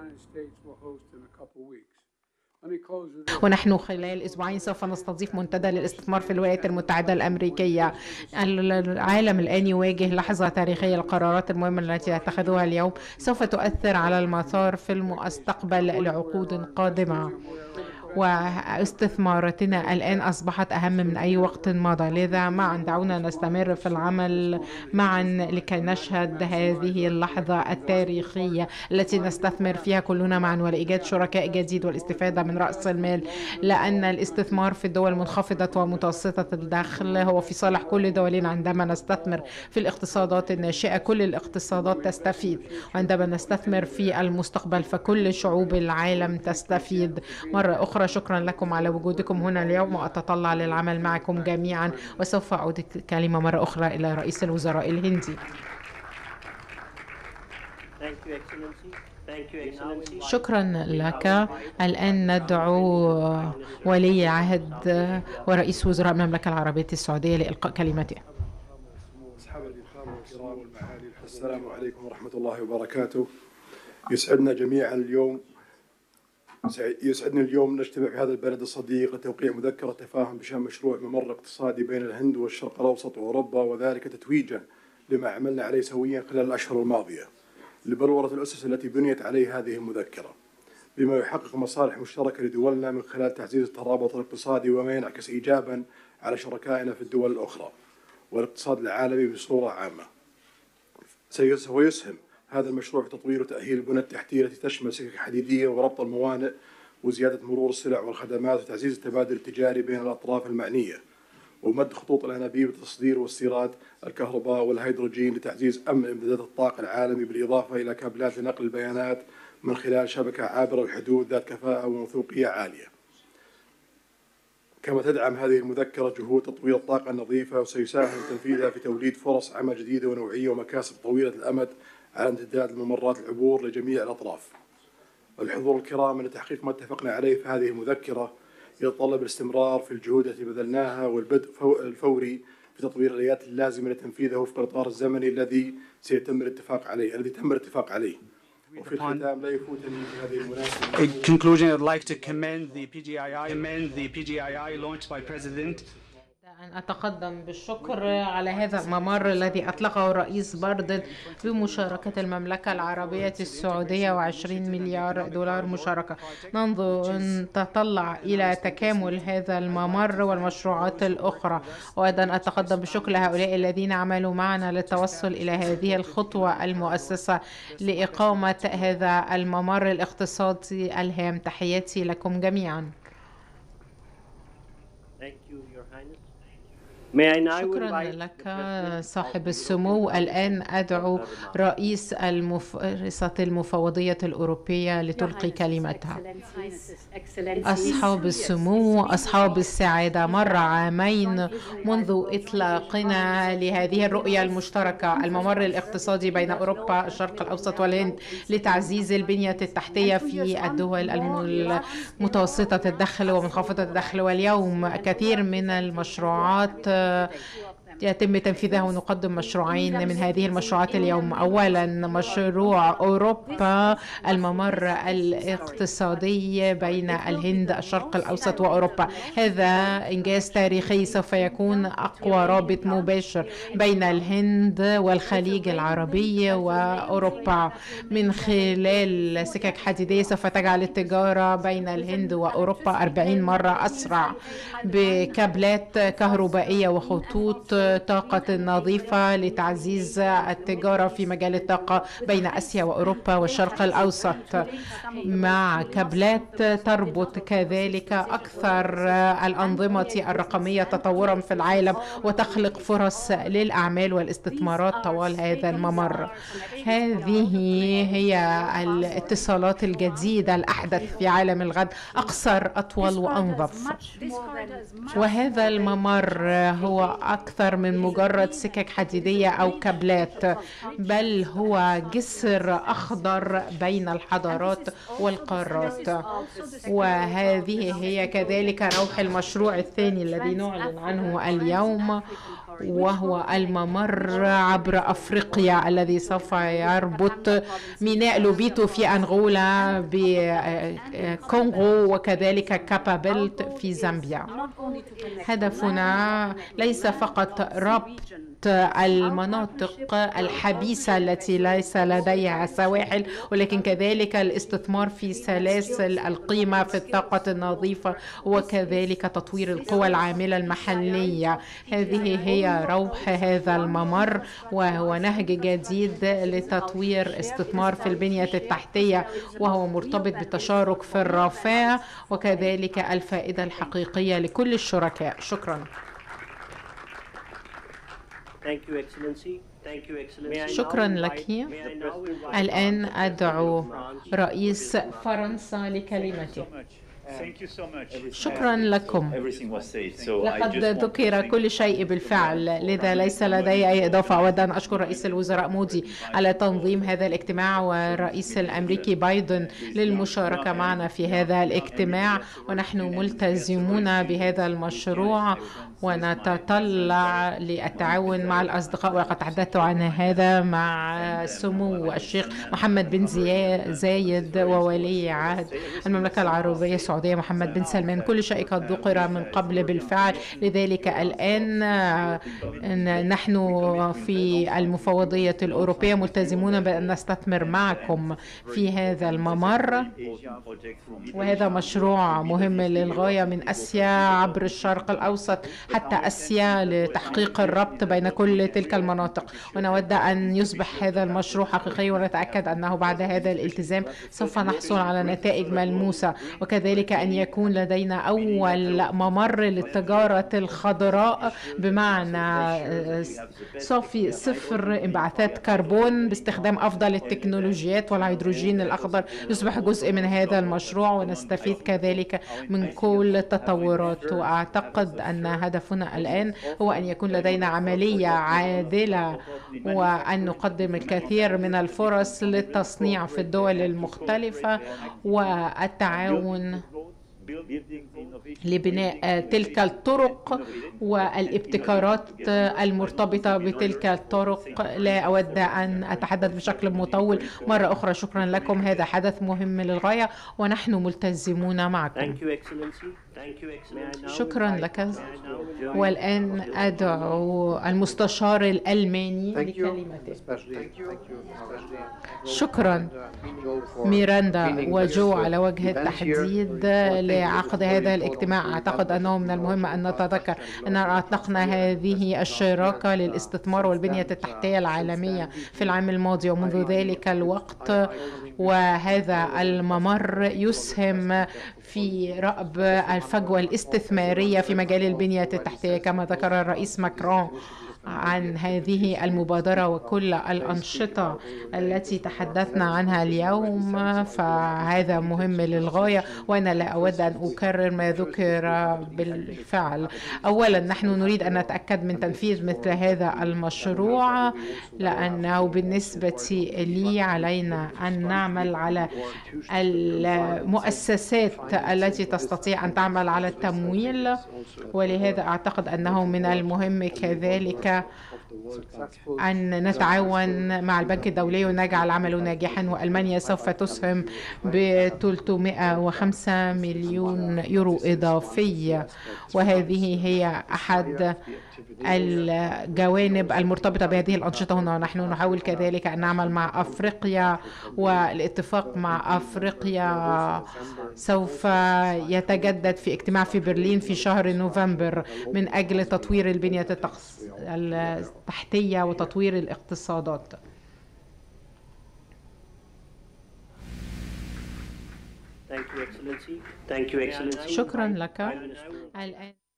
ونحن خلال أسبوعين سوف نستضيف منتدى للاستثمار في الولايات المتحدة الأمريكية. العالم الآن يواجه لحظة تاريخية. القرارات المهمة التي اتخذوها اليوم سوف تؤثر على المسار في المستقبل لعقود قادمة، واستثماراتنا الآن أصبحت أهم من أي وقت مضى. لذا معا دعونا نستمر في العمل معا لكي نشهد هذه اللحظة التاريخية التي نستثمر فيها كلنا معا، ولإيجاد شركاء جديد والاستفادة من رأس المال، لأن الاستثمار في الدول منخفضة ومتوسطة الدخل هو في صالح كل دولنا. عندما نستثمر في الاقتصادات الناشئة كل الاقتصادات تستفيد، وعندما نستثمر في المستقبل فكل شعوب العالم تستفيد. مرة أخرى شكرا لكم على وجودكم هنا اليوم، وأتطلع للعمل معكم جميعا. وسوف أعود الكلمة مرة أخرى إلى رئيس الوزراء الهندي. شكرا لك. الآن ندعو ولي عهد ورئيس وزراء المملكة العربية السعودية لإلقاء كلمته. السلام عليكم ورحمة الله وبركاته. يسعدني اليوم نجتمع في هذا البلد الصديق لتوقيع مذكرة تفاهم بشأن مشروع ممر اقتصادي بين الهند والشرق الأوسط وأوروبا، وذلك تتويجا لما عملنا عليه سويا خلال الأشهر الماضية لبلورة الأسس التي بنيت عليه هذه المذكرة، بما يحقق مصالح مشتركة لدولنا من خلال تعزيز الترابط الاقتصادي، وما ينعكس إيجابا على شركائنا في الدول الأخرى والاقتصاد العالمي بصورة عامة. سيسهم هذا المشروع في تطوير وتأهيل البنى التحتية التي تشمل سكك حديدية وربط الموانئ وزيادة مرور السلع والخدمات وتعزيز التبادل التجاري بين الأطراف المعنية، ومد خطوط الأنابيب لتصدير واستيراد الكهرباء والهيدروجين لتعزيز أمن إمدادات الطاقة العالمي، بالإضافة إلى كابلات لنقل البيانات من خلال شبكة عابرة الحدود ذات كفاءة وموثوقية عالية. كما تدعم هذه المذكرة جهود تطوير الطاقة النظيفة، وسيساهم تنفيذها في توليد فرص عمل جديدة ونوعية ومكاسب طويلة الأمد على امتداد الممرات العبور لجميع الأطراف. الحضور الكرام، لتحقيق ما اتفقنا عليه في هذه المذكرة يتطلب الاستمرار في الجهود التي بذلناها والبدء الفوري في تطوير الآليات اللازمة لتنفيذه وفق الإطار الزمني الذي تم الاتفاق عليه. وفي الختام لا يفوتني في هذه المناسبة. In conclusion, I'd like to commend the PGII launched by President. أن أتقدم بالشكر على هذا الممر الذي أطلقه الرئيس بايدن بمشاركة المملكة العربية السعودية و20 مليار دولار مشاركة. نتطلع إلى تكامل هذا الممر والمشروعات الأخرى، وأيضا أتقدم بالشكر لهؤلاء الذين عملوا معنا للتوصل إلى هذه الخطوة المؤسسة لإقامة هذا الممر الاقتصادي الهام. تحياتي لكم جميعا. شكرا لك صاحب السمو. الآن أدعو رئيس رئيسة المفوضية الأوروبية لتلقي كلمتها. أصحاب السمو، أصحاب السعادة، مر عامين منذ إطلاقنا لهذه الرؤية المشتركة، الممر الاقتصادي بين أوروبا الشرق الأوسط والهند لتعزيز البنية التحتية في الدول المتوسطة الدخل ومنخفضة الدخل. واليوم كثير من المشروعات يتم تنفيذها، ونقدم مشروعين من هذه المشروعات اليوم. أولا مشروع أوروبا، الممر الاقتصادي بين الهند الشرق الأوسط وأوروبا. هذا إنجاز تاريخي، سوف يكون أقوى رابط مباشر بين الهند والخليج العربي وأوروبا من خلال سكك حديدية سوف تجعل التجارة بين الهند وأوروبا 40 مرة أسرع، بكابلات كهربائية وخطوط طاقة نظيفة لتعزيز التجارة في مجال الطاقة بين آسيا وأوروبا والشرق الأوسط، مع كابلات تربط كذلك أكثر الأنظمة الرقمية تطورا في العالم وتخلق فرص للأعمال والاستثمارات طوال هذا الممر. هذه هي الاتصالات الجديدة الأحدث في عالم الغد، أقصر، أطول وأنظف. وهذا الممر هو أكثر من مجرد سكك حديدية أو كابلات، بل هو جسر أخضر بين الحضارات والقارات. وهذه هي كذلك روح المشروع الثاني الذي نعلن عنه اليوم، وهو الممر عبر أفريقيا الذي سوف يربط ميناء لوبيتو في أنغولا بكونغو وكذلك كابابيلت في زامبيا. هدفنا ليس فقط ربط المناطق الحبيسة التي ليس لديها سواحل، ولكن كذلك الاستثمار في سلاسل القيمة في الطاقة النظيفة وكذلك تطوير القوى العاملة المحلية. هذه هي روح هذا الممر، وهو نهج جديد لتطوير استثمار في البنية التحتية، وهو مرتبط بالتشارك في الرفاه وكذلك الفائدة الحقيقية لكل الشركاء. شكرا. شكرا لك. الآن أدعو رئيس فرنسا لكلمته. شكرا لكم. لقد ذكر كل شيء بالفعل، لذا ليس لدي أي إضافة. أود أن أشكر رئيس الوزراء مودي على تنظيم هذا الاجتماع والرئيس الأمريكي بايدن للمشاركة معنا في هذا الاجتماع، ونحن ملتزمون بهذا المشروع ونتطلع للتعاون مع الأصدقاء، وقد تحدثت عن هذا مع سمو الشيخ محمد بن زايد وولي عهد المملكة العربية السعودية محمد بن سلمان. كل شيء قد ذكر من قبل بالفعل، لذلك الآن نحن في المفوضية الأوروبية ملتزمون بأن نستثمر معكم في هذا الممر، وهذا مشروع مهم للغاية من آسيا عبر الشرق الأوسط حتى آسيا لتحقيق الربط بين كل تلك المناطق. ونود أن يصبح هذا المشروع حقيقي، ونتأكد أنه بعد هذا الالتزام سوف نحصل على نتائج ملموسة، وكذلك أن يكون لدينا أول ممر للتجارة الخضراء، بمعنى صفر انبعاثات كربون باستخدام أفضل التكنولوجيات، والهيدروجين الأخضر يصبح جزء من هذا المشروع، ونستفيد كذلك من كل التطورات. وأعتقد أن هدفنا الآن هو أن يكون لدينا عملية عادلة، وأن نقدم الكثير من الفرص للتصنيع في الدول المختلفة والتعاون لبناء تلك الطرق والابتكارات المرتبطة بتلك الطرق. لا أود أن أتحدث بشكل مطول مرة أخرى. شكرا لكم، هذا حدث مهم للغاية ونحن ملتزمون معكم. شكرا لك. والآن أدعو المستشار الألماني لكلمته. شكرا ميراندا وجو على وجه التحديد لعقد هذا الاجتماع. أعتقد أنه من المهم أن نتذكر أن أطلقنا هذه الشراكة للاستثمار والبنية التحتية العالمية في العام الماضي، ومنذ ذلك الوقت وهذا الممر يسهم في رأب الفجوة الاستثمارية في مجال البنية التحتية، كما ذكر الرئيس ماكرون عن هذه المبادرة وكل الأنشطة التي تحدثنا عنها اليوم، فهذا مهم للغاية، وأنا لا أود أن أكرر ما ذكر بالفعل. أولا، نحن نريد أن نتأكد من تنفيذ مثل هذا المشروع، لأنه بالنسبة لي علينا أن نعمل على المؤسسات التي تستطيع أن تعمل على التمويل، ولهذا أعتقد أنه من المهم كذلك أن نتعاون مع البنك الدولي ونجعل عمله ناجحا. وألمانيا سوف تسهم ب305 مليون يورو إضافية، وهذه هي أحد الجوانب المرتبطة بهذه الأنشطة هنا. ونحن نحاول كذلك أن نعمل مع أفريقيا، والاتفاق مع أفريقيا سوف يتجدد في اجتماع في برلين في شهر نوفمبر من أجل تطوير البنية التحتية وتطوير الاقتصادات. شكرا لك. الآن